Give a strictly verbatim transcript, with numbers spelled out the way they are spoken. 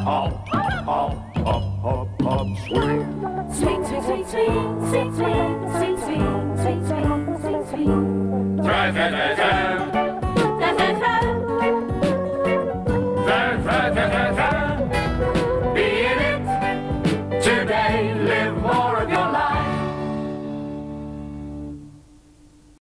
hop, hop, hop, hop, hop, swing. Swing, swing, swing, swing, swing, swing, swing, swing, swing, swing, swing, swing. Tra-ta-ta-ta.